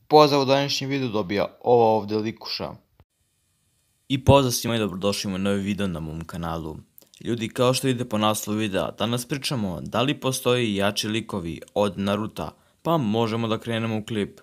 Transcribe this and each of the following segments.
Pozdrav u današnjem videu dobija ova ovdje likuša. I pozdrav svima i dobrodošli u novi video na mom kanalu. Ljudi, kao što vidite po naslovu videa, danas pričamo da li postoji jači likovi od Naruta, pa možemo da krenemo u klip.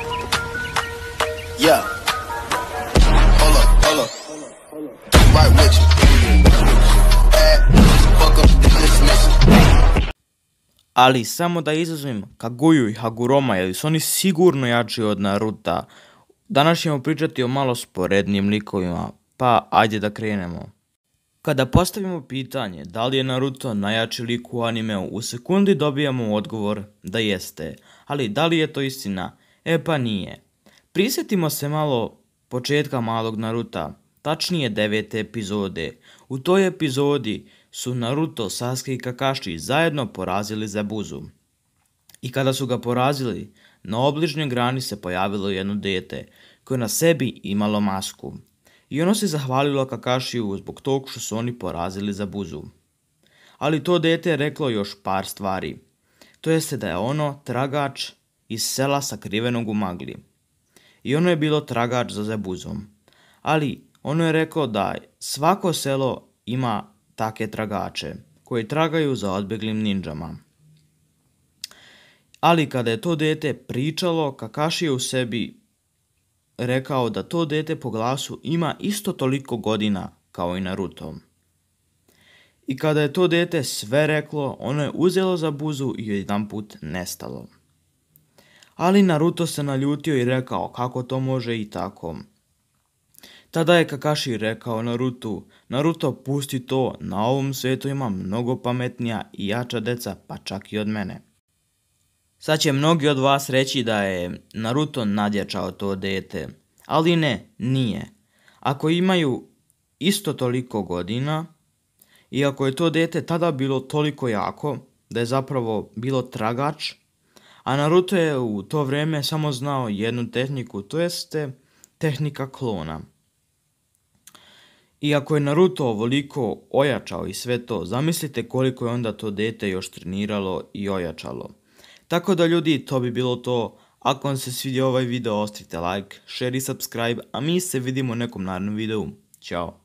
Ali samo da izuzmem Kaguyu i Haguroma, jer su oni sigurno jači od Naruta. Danas ćemo pričati o malo sporednijim likovima, pa ajde da krenemo. Kada postavimo pitanje da li je Naruto najjači lik u animeu, u sekundi dobijamo odgovor da jeste. Ali da li je to istina? E pa nije. Prisjetimo se malo početka malog Naruta, tačnije 9. epizode. U toj epizodi su Naruto, Sasuke i Kakashi zajedno porazili Zabuzu. I kada su ga porazili, na obližnjoj grani se pojavilo jedno dete koje na sebi imalo masku. I ono se zahvalilo Kakashiju zbog tog što su oni porazili Zabuzu. Ali to dete je reklo još par stvari. To jeste da je ono tragač iz sela sakrivenog u magli. I ono je bilo tragač za Zabuzom. Ali ono je reklo da svako selo ima takve tragače koji tragaju za odbjeglim ninđama. Ali kada je to dete pričalo, Kakashi je u sebi rekao da to dete po glasu ima isto toliko godina kao i Naruto. I kada je to dete sve reklo, ono je uzelo Zabuzu i jedanput nestalo. Ali Naruto se naljutio i rekao kako to može i tako. Tada je Kakashi rekao Naruto, pusti to, na ovom svijetu ima mnogo pametnija i jača deca, pa čak i od mene. Sad će mnogi od vas reći da je Naruto nadjačao to dete, ali ne, nije. Ako imaju isto toliko godina i ako je to dete tada bilo toliko jako da je zapravo bilo tragač, a Naruto je u to vrijeme samo znao jednu tehniku, to jeste tehnika klona. I ako je Naruto ovoliko ojačao i sve to, zamislite koliko je onda to dete još treniralo i ojačalo. Tako da ljudi, to bi bilo to. Ako vam se svidio ovaj video, ostavite like, share i subscribe, a mi se vidimo u nekom narednom videu. Ćao!